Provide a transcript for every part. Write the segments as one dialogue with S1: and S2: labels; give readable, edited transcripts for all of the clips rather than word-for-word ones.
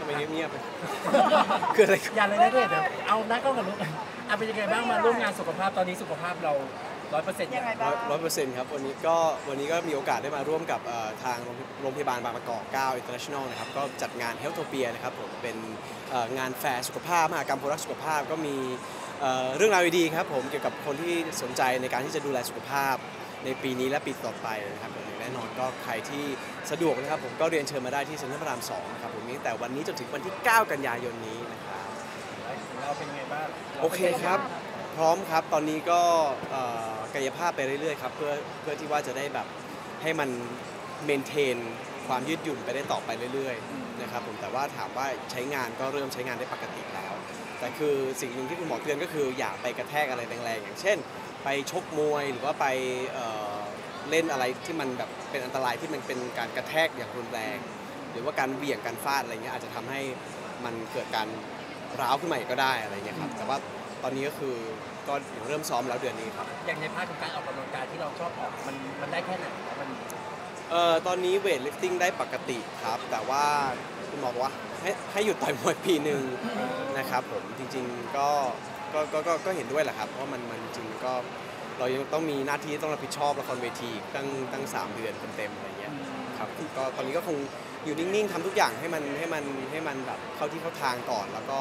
S1: ไมเงียบๆคืออะไร
S2: อย่าเลยนะเดี๋ยวเอานักก็กับลูกเป็นยังไงบ้างมาร่วมงานสุขภาพตอนนี้สุขภาพเรา100%ยังไงบ้าง
S1: 100%ครับวันนี้ก็มีโอกาสได้มาร่วมกับทางโรงพยาบาลบางประกอบ9 International นะครับก็จัดงาน Healthopia นะครับผมเป็นงานแฟร์สุขภาพมหกรรมคนรักสุขภาพก็มีเรื่องราวดีๆครับผมเกี่ยวกับคนที่สนใจในการที่จะดูแลสุขภาพในปีนี้และปีต่อไปนะครับผมแน่นอนก็ใครที่สะดวกนะครับผมก็เรียนเชิญมาได้ที่เซ็นทรัลพระราม2นะครับผมตั้งแต่วันนี้จนถึงวันที่ 9 กันยายนนี้นะครับ
S2: เราเป็นยังไงบ้าง
S1: โอเคครับพร้อมครับตอนนี้ก็กายภาพไปเรื่อยๆครับเพื่อที่ว่าจะได้แบบให้มันเมนเทนความยืดหยุ่นไปได้ต่อไปเรื่อยๆนะครับผมแต่ว่าถามว่าใช้งานก็เริ่มใช้งานได้ปกติแล้วแต่คือสิ่งหนึ่งที่คุณหมอเตือนก็คืออย่าไปกระแทกอะไรแรงๆอย่างเช่นไปชกมวยหรือว่าไปเล่นอะไรที่มันแบบเป็นอันตรายที่มันเป็นการกระแทกอย่างรุนแรงหรือว่าการเบี่ยงการฟาดอะไรเงี้ยอาจจะทำให้มันเกิดการร้าวขึ้นมาอีกก็ได้อะไรเงี้ยครับแต่ว่าตอนนี้ก็คือก็เริ่มซ้อมแล้วเดือนนี้ครับ
S2: อย่างในภาคของการออกกำลังกายที่เราชอบออกมันได้แค่ไหนมัน
S1: ตอนนี้เวทลิฟติ้งได้ปกติครับแต่ว่าคุณหมอบอกว่าให้หยุดต่อยมวยปีหนึ่งนะครับผมจริงๆก็เห็นด้วยแหละครับเพราะมันจริงก็เรายังต้องมีหน้าที่ต้องรับผิดชอบละครเวทีตั้ง3 เดือนเต็มๆอะไรเงี้ยครับก็ตอนนี้ก็คงอยู่นิ่งๆทำทุกอย่างให้มันแบบเข้าที่เข้าทางก่อนแล้วก็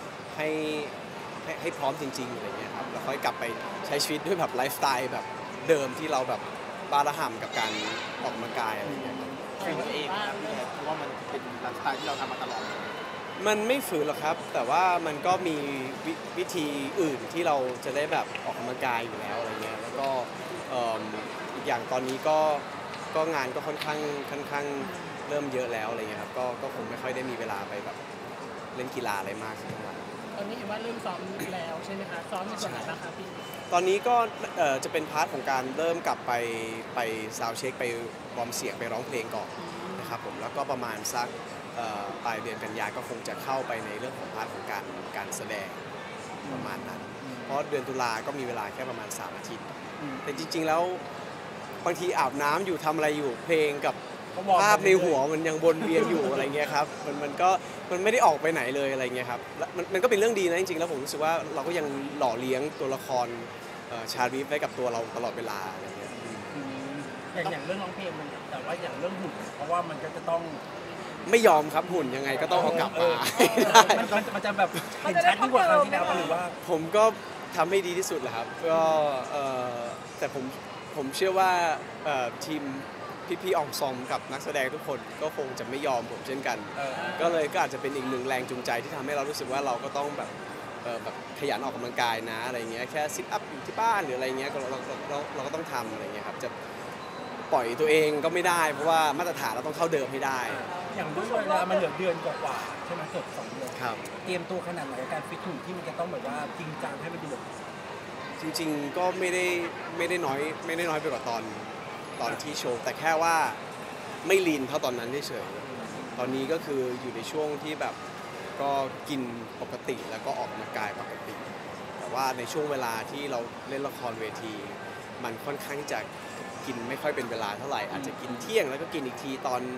S1: ให้พร้อมจริงๆอะไรเงี้ยครับแล้วค่อยกลับไปใช้ชีวิตด้วยแบบไลฟ์สไตล์แบบเดิมที่เราแบบบ้าระห่ำกับการออกกำลังกายอะไรเงี้ย
S3: ฝืนตัวเองครับเพราะว่ามันเป็นไลฟ์สไตล์ที่เราทำมาตลอด
S1: มันไม่ฝืนหรอกครับแต่ว่ามันก็มีวิธีอื่นที่เราจะได้แบบออกกำลังกายอยู่แล้วอะไรเงี้ยแล้วก็อีกอย่างตอนนี้ก็งานก็ค่อนข้างเริ่มเยอะแล้วอะไรเงี้ยครับก็คงไม่ค่อยได้มีเวลาไปแบบเล่นกีฬาอะไรมากสักเท่าไหร่
S4: ตอนนี้เห็นว่าเริ่มซ้อมแล้วใช่ไหมคะซ้อมในส่วนไหนบ้างคะพี่
S1: ตอนนี้ก็จะเป็นพาร์ทของการเริ่มกลับไปซาวด์เช็คไปวอร์มเสียงไปร้องเพลงก่อนนะครับผมแล้วก็ประมาณสักปลายเดือนกันยาก็คงจะเข้าไปในเรื่องของพาร์ทของการแสดงประมาณนั้นเพราะเดือนตุลาก็มีเวลาแค่ประมาณ3 อาทิตย์แต่จริงๆแล้วบางทีอาบน้ำอยู่ทำอะไรอยู่เพลงกับภาพในหัวมันยังวนเวียนอยู่อะไรเงี้ยครับมันไม่ได้ออกไปไหนเลยอะไรเงี้ยครับมันก็เป็นเรื่องดีนะจริงๆแล้วผมรู้สึกว่าเราก็ยังหล่อเลี้ยงตัวละครชาลีฟไว้กับตัวเราตลอดเวลาอะไรเงี้ย
S2: อย่างเรื่องร้องเพลงมันแต่ว่าอย่างเรื่องหุ่นเพราะว่ามันก็จะต้อง
S1: ไม่ยอมครับหุ่นยังไงก็ต้องเอากลับมา
S2: มันจะแบบเห็นชัดยิ่งกว่าครั้งที่แล้วหรือว่า
S1: ผมก็ทำให้ดีที่สุดแหละครับก็แต่ผมเชื่อว่าทีมพี่ๆอองซอมกับนักแสดงทุกคนก็คงจะไม่ยอมผมเช่นกันก็อาจจะเป็นอีกหนึ่งแรงจูงใจที่ทำให้เรารู้สึกว่าเราก็ต้องแบบขยันออกกำลังกายนะอะไรเงี้ยแค่ซิทอัพอยู่ที่บ้านหรืออะไรเงี้ยเราก็ต้องทำอะไรเงี้ยครับจะปล่อยตัวเองก็ไม่ได้เพราะว่ามาตรฐานเราต้องเข้าเดิมให้ได้
S2: อย่างด้วยเวลามันเหลือเดือนกว่าใช่ไหมเกือบ2 เดือน
S1: ครับ
S2: เตรียมตัวขนาดไหนการฟิตหุ่นที่มันจะต้องแบบว่าจริงจังให้มันดูแบบ
S1: จริงๆก็ไม่ได้น้อยไปกว่าตอนที่โชว์แต่แค่ว่าไม่ลีนเท่าตอนนั้นเฉยๆตอนนี้ก็คืออยู่ในช่วงที่แบบก็กินปกติแล้วก็ออกกำลังกายปกติแต่ว่าในช่วงเวลาที่เราเล่นละครเวทีมันค่อนข้างที่จะกินไม่ค่อยเป็นเวลาเท่าไหร่อาจจะกินเที่ยงแล้วก็กินอีกทีตอน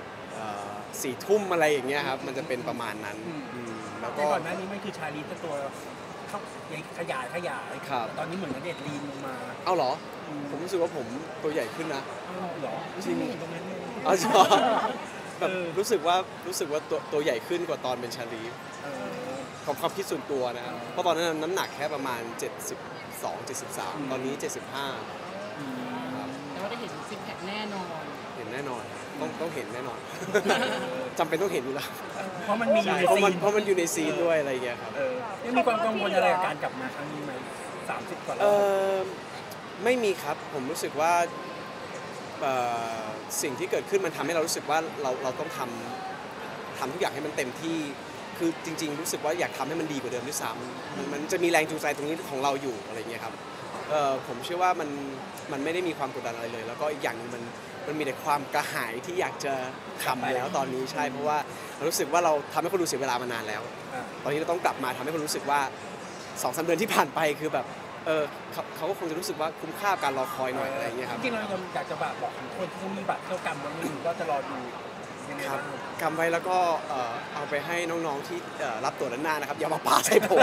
S1: 4 ทุ่มอะไรอย่างเงี้ยครับมันจะเป็นประมาณนั้น
S2: แล้วก็ก่อนหน้านี้ไม่คือชาลีฟตัวขยายตอนนี้เหมือนณเดชน์ลีนลงมา
S1: เอาเหรอผมรู้สึกว่าผมตัวใหญ่ขึ้นนะ
S2: หรอ
S1: จริง
S2: ไม่เห็นตรงนั้นเลย
S1: แบบรู้สึกว่าตัวใหญ่ขึ้นกว่าตอนเป็นชาลีฟของความคิดส่วนตัวนะเพราะตอนนั้นน้ำหนักแค่ประมาณ72-73ตอนนี้
S4: แต่ว่าได้เห็นซิกแพคแน่นอน
S1: เห็นแน่นอนต้องเห็นแน่นอนจำเป็นต้องเห็นอยู่แล้ว
S2: เพราะมันมีอยู่ในซีน
S1: เพราะมันอยู่ในซีนด้วยอะไรอย่างเงี้ยครับ
S2: ยังมีความกังวลอะไรกับการกลับมาครั้งนี้ไหม30 กว่ารอบ
S1: ไม่มีครับผมรู้สึกว่าสิ่งที่เกิดขึ้นมันทำให้เรารู้สึกว่าเราต้องทำทุกอย่างให้มันเต็มที่คือจริงๆรู้สึกว่าอยากทำให้มันดีกว่าเดิมด้วยซ้ำมันจะมีแรงจูงใจตรงนี้ของเราอยู่อะไรเงี้ยครับผมเชื่อว่ามันไม่ได้มีความกดดันอะไรเลยแล้วก็อีกอย่างนึงมันมีแต่ความกระหายที่อยากจะทำแล้วตอนนี้ใช่เพราะว่าเรารู้สึกว่าเราทำให้คนดูเสียเวลามานานแล้วตอนนี้เราต้องกลับมาทำให้คนรู้สึกว่า2-3 เดือนที่ผ่านไปคือแบบเขาก็คงจะรู้สึกว่าคุ้มค่าการรอคอยหน่อยอะไรอย่างเงี้ยครับ
S2: จริงๆเราอยากจะบอกคนที่มีบัตรเที่ยวกรรมวันนี้ก็จะรอดูยังไงบ้าง
S1: กำไว้แล้วก็เอาไปให้น้องๆที่รับตั๋วด้านหน้านะครับอย่ามาปาใส่ผม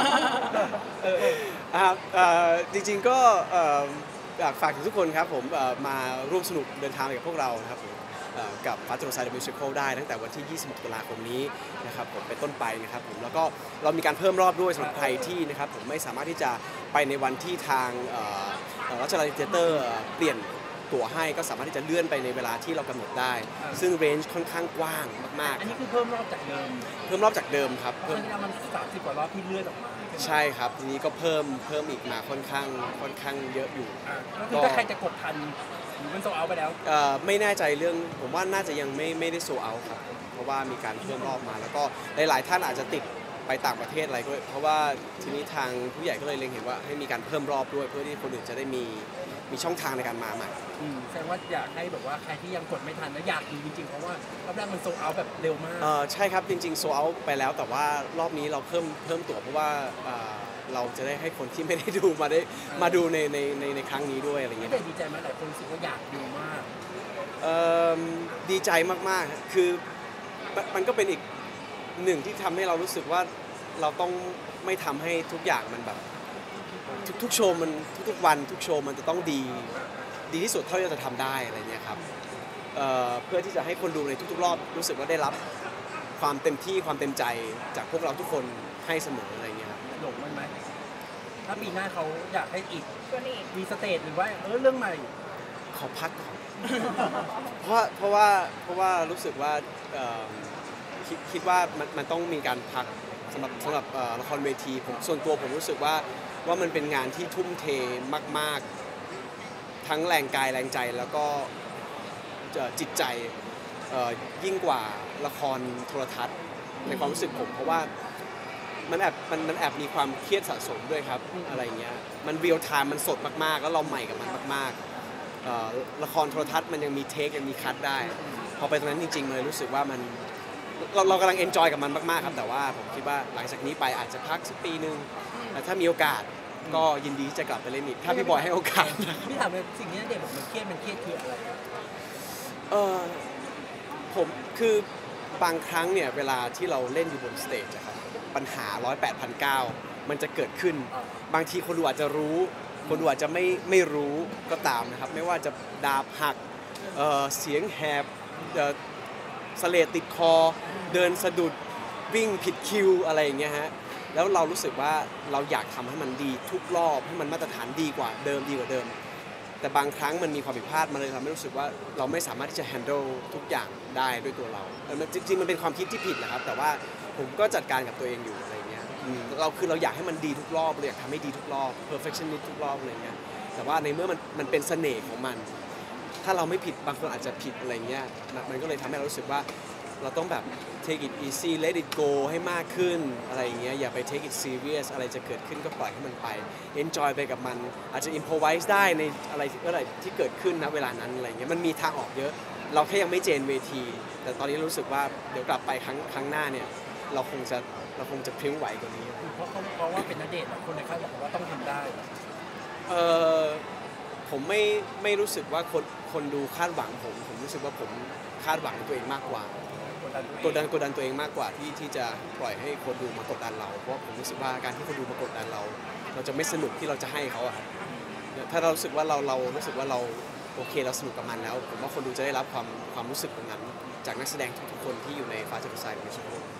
S1: นะครับจริงๆก็อยากฝากถึงทุกคนครับผมมาร่วมสนุกเดินทางไปกับพวกเรานะครับผมกับ Fast Road The Musical ได้ตั้งแต่วันที่ 26 ตุลาคมนี้นะครับผมเป็นต้นไปนะครับผมแล้วก็เรามีการเพิ่มรอบด้วยสำหรับใครที่นะครับผมไม่สามารถที่จะไปในวันที่ทางรัชดาธิเตอร์เปลี่ยนตั๋วให้ก็สามารถที่จะเลื่อนไปในเวลาที่เรากำหนดได้ ซึ่งเรนจ์ค่อนข้างกว้างมาก
S2: อันนี้คือเพิ่มรอบจากเดิม
S1: ๆเพิ่มรอบจากเดิมครับ
S2: เพราะฉะนั้นมัน30 กว่ารอบที่เลื่อนออกมา
S1: ใช่ครับทีนี้ก็เพิ่มอีกมาค่อนข้างเยอะอยู่
S2: ก็คือถ้าใครจะกดทันหรือมันโซเอาไปแล้ว
S1: ไม่แน่ใจเรื่องผมว่าน่าจะยังไม่ได้โซเอาครับเพราะว่ามีการเพิ่มรอบมา แล้วก็หลายๆท่านอาจจะติดไปต่างประเทศอะไรด้วยเพราะว่าทีนี้ทางผู้ใหญ่ก็เลยเล็งเห็นว่าให้มีการเพิ่มรอบด้วยเพื่อที่คนอื่นจะได้มีช่องทางในการมาใหม่
S2: แสดงว่าอยากให้แบบว่าใครที่ยังกดไม่ทันและอยากดูจริงๆเพราะว่ารอบแรกมันโซเอาแบบเร็วมาก
S1: ใช่ครับจริงๆโซเอาไปแล้วแต่ว่ารอบนี้เราเพิ่มตั๋วเพราะว่าเราจะได้ให้คนที่ไม่ได้ดูมาดูในครั้งนี้ด้วยอะไรเงี้ย
S2: แต่ดีใจไหมหลายคนรู้สึกว่าอยากดูมาก
S1: ดีใจมากๆคือมันก็เป็นอีกหนึ่งที่ทำให้เรารู้สึกว่าเราต้องไม่ทำให้ทุกอย่างมันแบบทุกโชว์มันทุกๆวันทุกโชว์มันจะต้องดีที่สุดเท่าที่เราจะทำได้อะไรเงี้ยครับเพื่อที่จะให้คนดูในทุกๆรอบรู้สึกว่าได้รับความเต็มที่ความเต็มใจจากพวกเราทุกคนให้เสมออะไรเงี้ยครับ
S2: หลงมันไหมถ้าปีหน้าเขาอยากให้อีก
S4: ตัวนี้
S2: มีสเตจหรือว่าเรื่องใหม่
S1: ขอพักก่อน เพราะว่ารู้สึกว่าคิดว่ามันต้องมีการพักสำหรับละครเวทีผมส่วนตัวผมรู้สึกว่ามันเป็นงานที่ทุ่มเทมากๆทั้งแรงกายแรงใจแล้วก็จิตใจยิ่งกว่าละครโทรทัศน์ในความรู้สึกผมเพราะว่ามันแอบมีความเครียดสะสมด้วยครับอะไรเงี้ยมันเรียลไทม์มันสดมากๆแล้วเราใหม่กับมันมากๆละครโทรทัศน์มันยังมีเทคยังมีคัทได้พอไปตรงนั้นจริงๆเลยรู้สึกว่ามันเรากำลังเอนจอยกับมันมากๆครับแต่ว่าผมคิดว่าหลังจากนี้ไปอาจจะพักสักปีนึงแต่ถ้ามีโอกาสก็ยินดีจะกลับไปเล่นอีกถ้าพี่บอยให้โอกาส
S2: พี่ถามเลยสิ่งที่ณเด็กบอกมันเครียดคืออะไร
S1: ผมคือบางครั้งเนี่ยเวลาที่เราเล่นอยู่บนสเตจอะครับปัญหา108,900มันจะเกิดขึ้นบางทีคนดูอาจจะรู้คนดูอาจจะไม่รู้ก็ตามนะครับไม่ว่าจะดาบหักเสียงแหบสเลดติดคอเดินสะดุดวิ่งผิดคิวอะไรอย่างเงี้ยฮะแล้วเรารู้สึกว่าเราอยากทำให้มันดีทุกรอบให้มันมาตรฐานดีกว่าเดิมแต่บางครั้งมันมีความผิดพลาดมันเลยทำให้รู้สึกว่าเราไม่สามารถที่จะ handle ทุกอย่างได้ด้วยตัวเราจริงๆมันเป็นความคิดที่ผิดนะครับแต่ว่าผมก็จัดการกับตัวเองอยู่อะไรเงี้ยเราอยากให้มันดีทุกรอบเราอยากทำให้ดีทุกรอบ perfectionist ทุกรอบอะไรเงี้ยแต่ว่าในเมื่อมันเป็นเสน่ห์ของมันถ้าเราไม่ผิดบางคนอาจจะผิดอะไรเงี้ยมันก็เลยทำให้เรารู้สึกว่าเราต้องแบบ take it easy let it go ให้มากขึ้นอะไรอย่างเงี้ยอย่าไป take it serious อะไรจะเกิดขึ้นก็ปล่อยให้มันไป enjoy ไปกับมันอาจจะ improvise ได้ในอะไรที่เกิดขึ้นณเวลานั้นอะไรเงี้ยมันมีทางออกเยอะเราแค่ยังไม่เจนเวทีแต่ตอนนี้รู้สึกว่าเดี๋ยวกลับไปครั้งหน้าเนี่ยเราคงจะพริ้งไหวกว่านี้
S2: เพราะว่าเป็นณเดชน์คนในค่ายบอกว่าต้องทำได้
S1: ผมไม่รู้สึกว่าคนดูคาดหวังผมรู้สึกว่าผมคาดหวังตัวเองมากกว่ากดดันตัวเองมากกว่าที่จะปล่อยให้คนดูมากดดันเราเพราะผมรู้สึกว่าการที่คนดูมากดดันเราจะไม่สนุกที่เราจะให้เขาอะครับถ้าเรารู้สึกว่าเรารู้สึกว่าเราโอเคเราสนุกกับมันแล้วผมว่าคนดูจะได้รับความรู้สึกตรงนั้นจากนักแสดงทุกๆคนที่อยู่ในฟ้าจำสายมิวสิควล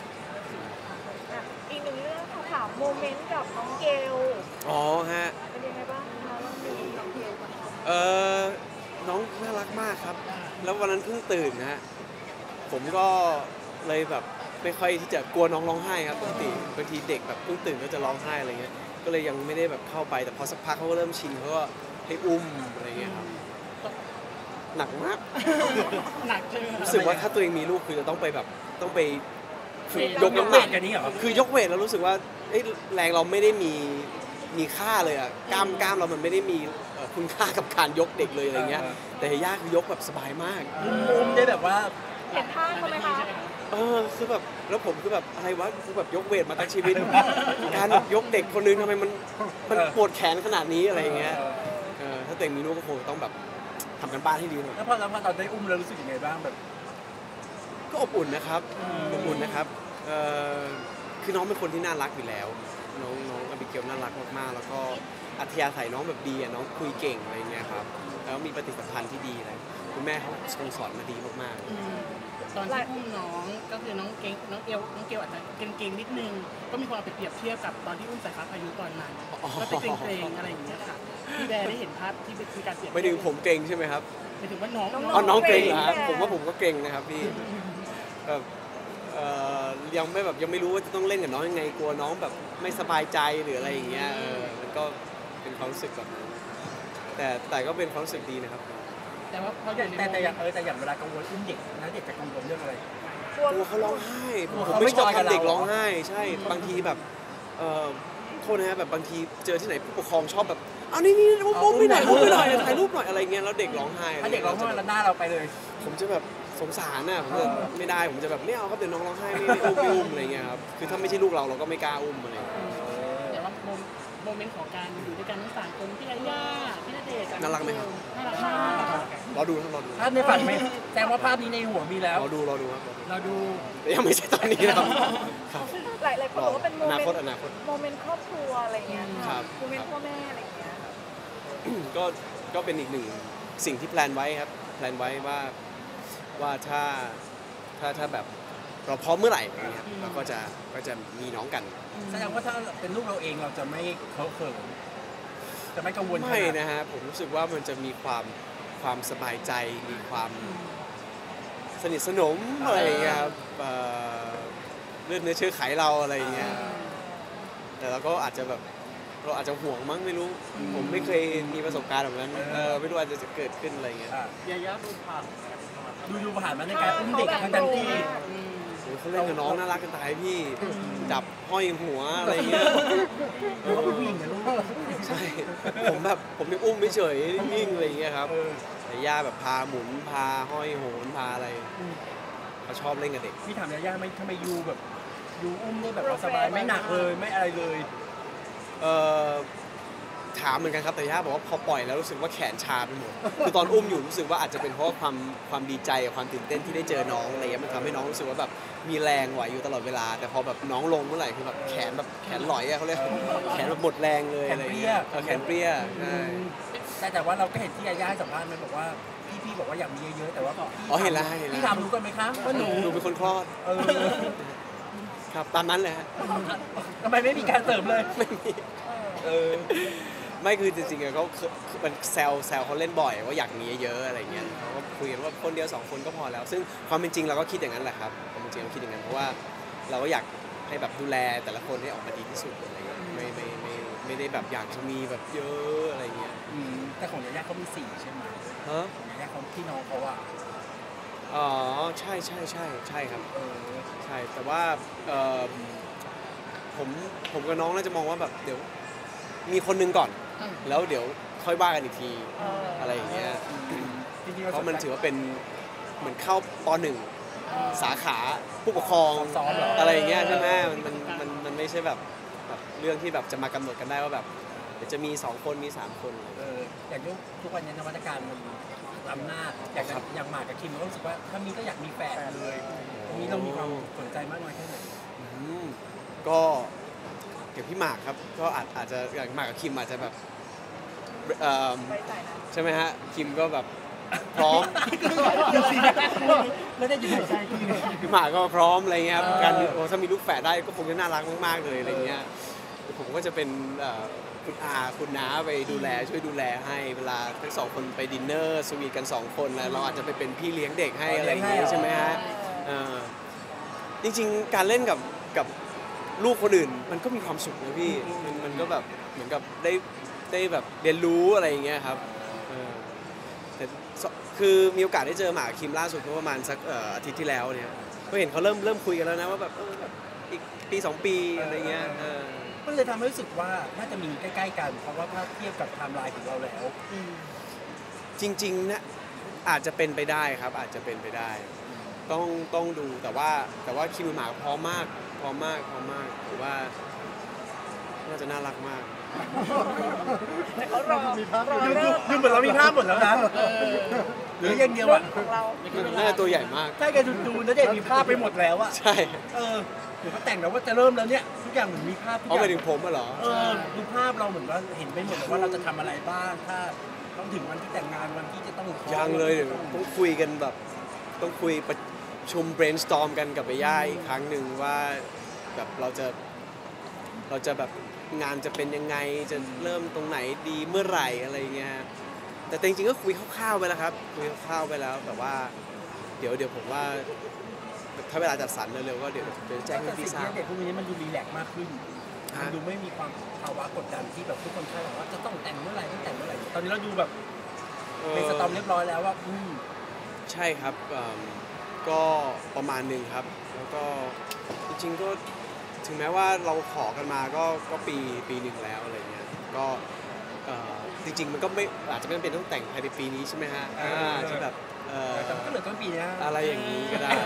S4: อีกหนึ่งเรื่องค่ะถามโมเมนต์กับน้องเกล
S1: อ๋อฮะ
S4: เป็นยังไงบ้างคะน้องเกล
S1: น้องน่ารักมากครับ แล้ววันนั้นเพิ่งตื่นนะฮะผมก็เลยแบบไม่ค่อยที่จะกลัวน้องร้องไห้ครับปกติบางทีเด็กแบบเพิ่งตื่นก็จะร้องไห้อะไรเงี้ยก็เลยยังไม่ได้แบบเข้าไปแต่พอสักพักเขาก็เริ่มชินเขาก็ให้อุ้มอะไรเงี้ยครับหนักมาก
S4: หนักใช่ไหม
S1: รู้สึกว่าถ้าตัวเองมีลูกคือจะต้องไปฝึกยกน้ำห
S2: เว
S1: นัก
S2: ทกันนี้เหรอ
S1: คือยกเวทแล้วรู้สึกว่าแรงเราไม่ได้มีค่าเลยอะกล้ามเรามันไม่ได้มีคุณค่ากับการยกเด็กเลยอะไรเงี้ยแต่ย่าคือยกแบบสบายมาก
S2: มุมได้แบบว่า
S4: เห็นท่าเขาไหมคะ
S1: คือแบบแล้วผมคือแบบอะไรวะคือแบบยกเวทมาตั้งชีวิต การยกเด็กคนนึงทำไมมันปวดแขนขนาดนี้อะไรอย่างเงี้ยถ้าตัวเองมีลูกก็คงต้องแบบทำกันบ้านให้ดีหน่อย
S2: แล้วพอตอนได้อุ้มแล้วรู้สึกยังไงบ้างแบบ
S1: ก็อบอุ่นนะครับอบอุ่นนะครับคือน้องเป็นคนที่น่ารักอยู่แล้วน้องอบิเกลน่ารักมากๆแล้วก็อัธยาศัยน้องแบบดีน้องคุยเก่งอะไรเงี้ยครับแล้วมีปฏิสัมพันธ์ที่ดีเลยคุณแม่เขาทรงสอนมาดีมากๆ
S4: ตอนที่อุ้มน้องก็คือน้องเกลอาจจะเก่งๆนิดนึงก็มีความไปเปรียบเทียบกับตอนที่อุ้มสายฟ้าพายุตอนนั้นก็จะเกรงๆอะไรอย่างเงี้ยค่ะพี่แบร์ได้เห็นภาพที่มีการเปรียบ
S1: ไม่ถึงผมเก่งใช่ไหมครับ
S4: หมายถึงว่าน้อง
S1: อ๋อน้องเก่งเหรอครับผมว่าผมก็เก่งนะครับพี่แบบยังไม่รู้ว่าจะต้องเล่นกับน้องยังไงกลัวน้องแบบไม่สบายใจหรืออะไรอย่างเงี้ยมันก็เป็นความรู้สึกแบบนั้นแต่ก็เป็นความรู้สึกดีนะครับ
S4: แต่ว่าพออยู่ใน
S2: แต่อย่างเวลากังวลอุ้มเด็กนะเด็กจะกังวลเรื่องอะไร
S1: กลัวเขาร้องไห้
S2: กลัว
S1: ผม
S2: เขา
S1: ไม่ชอบ
S2: ไม่จอยกับ
S1: ทำเด็ก
S2: เรา
S1: ร้องไห้ใช่บางทีแบบโทษนะฮะแบบบางทีเจอที่ไหนผู้ปกครองชอบแบบเอานี่อุ้มไปหน่อยถ่ายรูปหน่อยอะไรเงี้ยแล้วเด็กร้องไห้
S2: ถ้าเด็กร้องไห้แล้วหน้าเราไปเลย
S1: ผมจะแบบสงสารน่ะผมจะไม่ได้ผมจะแบบไม่เอาครับเดี๋ยวน้องร้องไห้ไม่อุ้มอะไรเงี้ยครับคือถ้าไม่ใช่ลูกเราก็ไม่กล้าอุ้มอะไรเงี้ย
S4: แต่ว่าโมเมนต์ของการอยู่ด้วยกันทั้งสามคนพี่ยาย่าพี่ณเดชน์
S1: น่ารักไหมครับ
S4: น่ารักมาก
S1: รอดูครับรอดู
S2: ภาพในฝันไหมแสดงว่าภาพนี้ในหัวมีแล้ว
S1: รอดูครับ
S4: เราดู
S1: แต่ยังไม่ใช่ตอนนี้นะครับครับ
S5: หลายคนบอกว่าเป็นโม
S1: อ
S5: เม
S1: นาน คต
S5: ต์
S1: อนาคต
S5: โมเมนต์ครอบครัวอะไรเงี้ย
S1: ครับ
S5: โมเมนต์พ่อแม่อะไรเงี้ย
S1: ก็เป็นอีกหนึ่งสิ่งที่แพลนไว้ครับแพลนไว้ว่าถ้าแบบเราพร้อมเมื่อไหร่อะไรเงี้ยเราก็จะมีน้องกัน
S2: แสดงว่าถ้าเป็นลูกเราเองเราจะไม่เคอะเขินจะไม่กังวล
S1: ไม่นะฮะผมรู้สึกว่ามันจะมีความสบายใจมีความสนิทสนมอะไรอย่างเงี้ยครับเลือดเนื้อเชื้อไขเราอะไรอย่างเงี้ยแต่เราก็อาจจะแบบเราอาจจะห่วงมั้งไม่รู้ผมไม่เคยมีประสบการณ์แบบนั้นไม่รู้อาจจะเกิดขึ้นอะไรอย่างเงี้ย
S4: ยาย่าดูผ่าน
S2: ดูผ่านมาในการอุ้มเด็กทั้งที่
S1: โอ้ยเขาเล่นกับน้องน่ารักกันตายพี่จับห้อยหัวอะไรเงี้ย
S2: เขาเป็นผู้หญิงนะลูก
S1: ใช่ผมยังอุ้มไม่เฉยนิ่งๆอะไรอย่างเงี้ยครับแต่ย่าแบบพาหมุนพาห้อยโหนพาอะไรเขาชอบเล่นกับเด็ก
S2: พี่ถามยาย่าไหมทำไมยูแบบยูอุ้มได้แบบว่าสบายไม่หนักเลยไม่อะไรเลย
S1: ถามเหมือนกันครับแต่ย่าบอกว่าพอปล่อยแล้วรู้สึกว่าแขนชาไปหมดคือตอนอุ้มอยู่รู้สึกว่าอาจจะเป็นเพราะความดีใจกับความตื่นเต้นที่ได้เจอน้องอะไรเงี้ยมันทำให้น้องรู้สึกว่าแบบมีแรงไหวอยู่ตลอดเวลาแต่พอแบบน้องลงเมื่อไหร่คือแบบแขนหลอยอะเขาเรียกแขนแบบหมดแรงเลยอะไรเงี้ยแขนเปรี้ยใช่
S2: แต่ว่าเราก็เห็นที่ยาย่าให้สัมภาษณ์มันบอกว่าพี่บอกว่าอยากมีเยอะๆแต่ว่า
S1: อ๋อเห็นแล้ว
S2: พี่ทำรู้กันไหมคะว่าหนู
S1: ดูเป็นคนคลอดครับตามนั้นเลยฮะ
S2: ทำไมไม่มีการเสริมเลย
S1: ไม่มีไม่คือจริงๆเขามันแซวเขาเล่นบ่อยว่าอยากมีเยอะๆอะไรเงี้ยเขาก็คุยกันว่าคนเดียว2 คนก็พอแล้ว ซึ่งความเป็นจริงเราก็คิดอย่างนั้นแหละครับความเป็นจริงเราคิดอย่างนั้นเพราะว่าเราก็อยากให้แบบดูแลแต่ละคนให้ออกมาดีที่สุดอะไรเงี้ยไม่ได้แบบอยากจะมีแบบเยอะอะไรเงี้ย
S2: แต่ของยาย่าเขามี4ใช่ไหม
S1: ฮะ
S2: ของยาย่าเขาพี่น้องเขาอะ
S1: อ๋อใช่ครับใช่แต่ว่าผมกับน้องน่าจะมองว่าแบบเดี๋ยวมีคนหนึงก่อนแล้วเดี๋ยวค่อยว่ากันอีกทีอะไรอย่างเงี้ยเพราะมันถือว่าเป็นเหมือนเข้าป .1 สาขาผู้ปกครองอะไรอย่างเงี้ยใช่ไหมมันไม่ใช่แบบเรื่องที่แบบจะมากำหนดกันได้ว่าแบบเดี๋ยวจะมี2 คนมี3 คน
S2: อย่างทุกวันนี้นวัตกรรมมันล้ำหน้าอย่างหมากกับคิมมันก็รู้สึกว่าถ้ามีก็อยากมีแฝดเลยตรงนี้เรามีความสนใจมากน้อยแค่ไหน
S1: ก็เดี๋ยวพี่หมากครับก็อาจจะอย่างหมากกับคิมอาจจะแบบ
S5: ไว้ใจนะ
S1: ใช่ไหมฮะคิมก็แบบพร้อม
S2: แล้วได้ยินหัวใจพี่
S1: พี่หมากก็พร้อมอะไรเงี้ยครับการถ้ามีลูกแฝดได้ก็คงจะน่ารักมากๆเลยอะไรเงี้ยผมก็จะเป็นคุณอาคุณน้าไปช่วยดูแลให้เวลาทั้ง2 คนไปดินเนอร์สวีทกัน2 คนแล้วเราอาจจะไปเป็นพี่เลี้ยงเด็กให้อะไรอย่างเงี้ยใช่ไหมฮะจริงๆการเล่นกับลูกคนอื่นมันก็มีความสุขนะพี่มันก็แบบเหมือนกับได้แบบเรียนรู้อะไรอย่างเงี้ยครับแต่คือมีโอกาสได้เจอหมากคิมล่าสุดเมื่อประมาณสักอาทิตย์ที่แล้วเนี่ยก็เห็นเขาเริ่มคุยกันแล้วนะว่าแบบอีกปี2 ปีอะไรเงี้ย
S2: ก็เลยทำให้รู้สึกว่าน่าจะมีใกล้ๆกันเพราะว่าถ้าเทียบกับไทม์ไลน์ของเราแล้ว
S1: จริงๆนะอาจจะเป็นไปได้ครับอาจจะเป็นไปได้ต้องดูแต่ว่าคิมหมากพร้อมมากผมว่าน่าจะน่ารักมาก
S5: แต่เขารอรอ
S2: ดู
S5: เริ่ม
S2: ดูเหมือนเรามีภาพหมดแล้วนะหรืออย่างเดียวอ่ะ
S5: ของเรา
S1: น่าจะตัวใหญ่มาก
S2: ใช่แกดูแล้วเด็กมีภาพไปหมดแล้วอ่ะ
S1: ใช่
S2: หรือเขาแต่งแล้วว่าจะเริ่มแล้วเนี่ยทุกอย่างเหมือนมีภาพทุกอ
S1: เอาไป
S2: ย่าง
S1: ถึงผมอะเหรอ
S2: ดูภาพเราเหมือนว่าเห็นไปหมดเลยว่าเราจะทำอะไรบ้างถ้าต้องถึงวันที่แต่งงานวันที่จะต้อง
S1: ยังเลยเดี๋ยวต้องคุยกันแบบต้องคุยประชุม brainstorm กันกับไปย่าอีกครั้งหนึ่งว่าแบบเราจะแบบงานจะเป็นยังไงจะเริ่มตรงไหนดีเมื่อไหร่อะไรเงี้ยแต่จริงๆก็คุยคร่าวๆไปแล้วครับคุยคร่าวๆไปแล้วแต่ว่าเดี๋ยวผมว่าถ้าเวลาจัดสรรเร็วๆก็เดี๋ยวแจ้งให้
S2: แต่
S1: พี่
S2: สิ่ง
S1: ทราบ
S2: ที่เด็กพวกนี้มันดูรีแลกซ์มากขึ้นมันดูไม่มีความภาวะกดดันที่แบบทุกคนคาดหวังว่าจะต้องแต่งเมื่อไหร่ต้องแต่งเมื่อไหร่ตอนนี้เราดูแบบเป็นสตอมเรียบร้อยแล้วว่า
S1: ใช่ครับก็ประมาณหนึ่งครับแล้วก็จริงๆก็ถึงแม้ว่าเราขอกันมาก็ปีหนึ่งแล้วอะไรเงี้ยก็จริงๆมันก็ไม่อาจจะไม่จำเป็นต้องแต่งภายในปีนี้ใช่ไหมฮะใช่แบบ
S2: แต่ก็เหลือต้นปีนะ
S1: อะไรอย่างนี้ก็ได้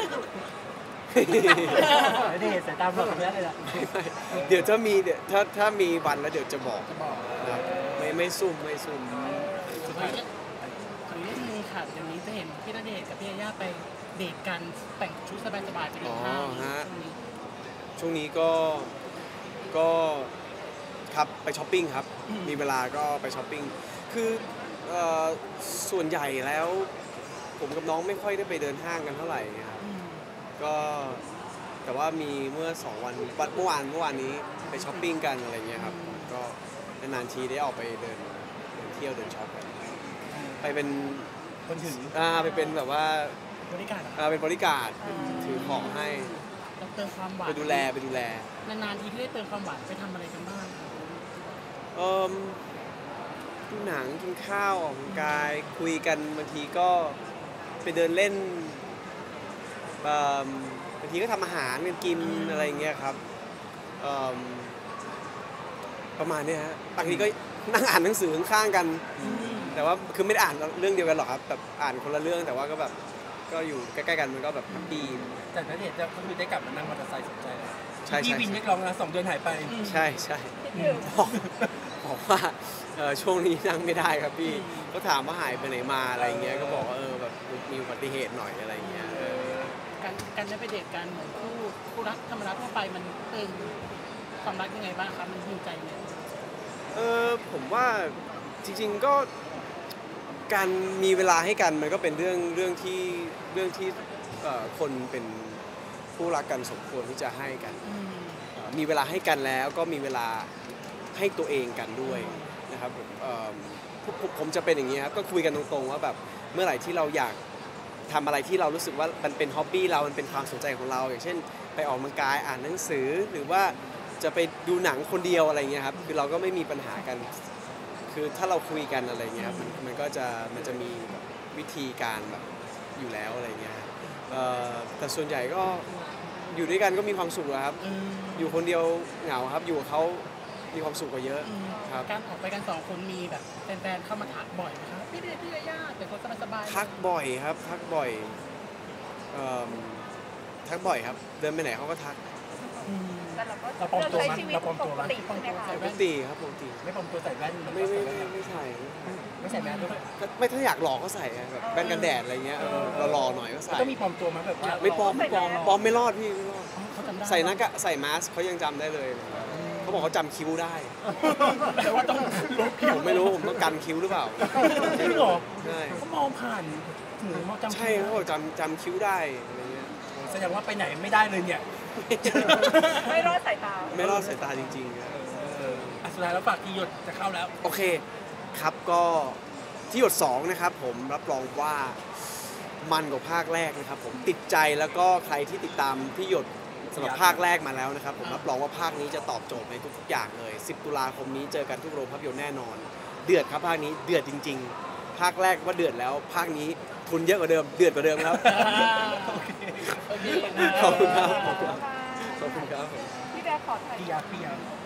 S2: ไม่ได้เห็นสายตาเราแบบนี้เลยล่ะ
S1: เดี๋ยวถ้ามีวันแล้วเดี๋ยวจะบอกครับไม่ซุ่ม
S4: ขออีกเรื่องนึงค่ะเดี๋ยวนี้จะเห็นพี่ณเดชน์กับพี่ยาย่าไปเดทกันแต่งชุดสบายๆไปกินข้าว
S1: ช่วงนี้ก็ครับไปช้อปปิ้งครับมีเวลาก็ไปช้อปปิ้งคือส่วนใหญ่แล้วผมกับน้องไม่ค่อยได้ไปเดินห้างกันเท่าไหร่ครับก็แต่ว่ามีเมื่อ2 วันเมื่อวานนี้ไปช้อปปิ้งกันอะไรเงี้ยครับก็นานๆทีได้ออกไปเดินเที่ยวเดินช็อปกันไปเป็น
S2: คนถึง
S1: ไปเป็นแบบว่า
S4: บริการ
S1: เป็นบริการถือของให้
S4: เราเติมความหวาน
S1: ไปดูแล
S4: นานๆทีที่ได้เติมความหวานไปทำอะไรกันบ้าง
S1: ดูหนังกินข้าวออกกำลังกายคุยกันบางทีก็ไปเดินเล่นบางทีก็ทำอาหารกันกินอะไรเงี้ยครับประมาณนี้ฮะบางทีก็นั่งอ่านหนังสือข้างๆกัน แต่ว่าคือไม่ได้อ่านเรื่องเดียวกันหรอกครับแบบอ่านคนละเรื่องแต่ว่าก็แบบก็อยู่ใกล้ๆกันมันก็แบบแฮปปี้
S2: แต่ณเดชน์ก็คือได้กลับมานั่งมอเตอร์ไซค์สนใจแล้ว
S1: ใช่
S2: พี่วินเรียกร้องนะ2 เดือนหายไป
S1: ใช่บอกว่าช่วงนี้นั่งไม่ได้ครับพี่ก็ถามว่าหายไปไหนมาอะไรเงี้ยก็บอกว่าแบบมีอุบัติเหตุหน่อยอะไรเงี้ย
S4: การได้ไปเดทกันเหมือนคู่รักธรรมดาทั่วไปมันเติมความรักยังไงบ้างครับมันหิวใจเนี่ย
S1: ผมว่าจริงๆก็การมีเวลาให้กันมันก็เป็นเรื่องที่คนเป็นผู้รักกันสมควรที่จะให้กันมีเวลาให้กันแล้วก็มีเวลาให้ตัวเองกันด้วยนะครับผมจะเป็นอย่างนี้ครับก็คุยกันตรงๆว่าแบบเมื่อไหร่ที่เราอยากทำอะไรที่เรารู้สึกว่ามันเป็นฮ็อบบี้เรามันเป็นความสนใจของเราอย่างเช่นไปออกกำลังกายอ่านหนังสือหรือว่าจะไปดูหนังคนเดียวอะไรเงี้ยครับคือเราก็ไม่มีปัญหากันคือถ้าเราคุยกันอะไรเงี้ยครับมันจะมีวิธีการแบบอยู่แล้วอะไรเงี้ยแต่ส่วนใหญ่ก็อยู่ด้วยกันก็มีความสุขครับอยู่คนเดียวเหงาครับอยู่กับเขามีความสุขกว่าเยอะครับ
S4: การออกไปกัน2 คนมีแบบแฟนๆเข้ามาถามบ่อยไหมครับพี่เดชพี่ยาย่าเป็นคนสบายๆ
S1: ทักบ่อยครับทักบ่อยครับเดินไปไหนเขาก็ทัก
S5: แต่เราก็
S2: เราปลอมตัว
S5: ใช้
S2: มั้ย
S5: ชีวิต
S2: เราปลอม
S5: ป
S2: ตัว
S5: ก
S2: มั้ย
S5: ติใช่ไหมคะ
S1: ปกติครับปกติ
S2: ไม่ปลอมตัวใส่แว่น
S1: ไม่ใส่
S2: ไม่ใส่แมสด้วย
S1: ไม่ถ้าอยากหล่อก็ใส่อะแบบแว่นกันแดดอะไรเงี้ยเราหล่อหน่อยก็ใส่
S2: ก็มีปลอมตัวมาแบบว่า
S1: ไม่ปลอมไม่รอดพี่ไม่รอด
S4: เขาจำได้
S1: ใส่หน้ากากใส่มาสก์เขายังจำได้เลยเขาบอกเขาจำคิ้วได้
S2: แต่ว่าต้องลบผิว
S1: ผมไม่รู้ผมต้องกันคิ้วหรือเปล่า
S2: จริงเหรอ
S1: ใช่
S2: เขามองผ่านถึงมองจำ
S1: ใช่เขาบอกจำคิ้วได้อะไรเงี้ย
S2: แสดงว่าไปไหนไม่ได้เลยเนี่ย
S5: ไม่รอดสายตา
S1: ไม่รอดสายตาจริงๆครับ
S2: สุดท้ายแล้วฝากทีหยดจะเข้าแล้ว
S1: โอเคครับก็ที่หยด2นะครับผมรับรองว่ามันกว่าภาคแรกนะครับผมติดใจแล้วก็ใครที่ติดตามที่หยดสำหรับภาคแรกมาแล้วนะครับผมรับรองว่าภาคนี้จะตอบโจทย์ในทุกๆอย่างเลย10 ตุลาคมนี้เจอกันทุกโรงภาพยนตร์แน่นอนเดือดครับภาคนี้เดือดจริงๆภาคแรกว่าเดือดแล้วภาคนี้ทุนเยอะกว่าเดิมเดือดกว่าเดิมครับ
S4: โอเค
S1: ขอบคุณครับขอบคุณครับ
S5: พี่แบร์ขอถ่าย
S2: พี่ยา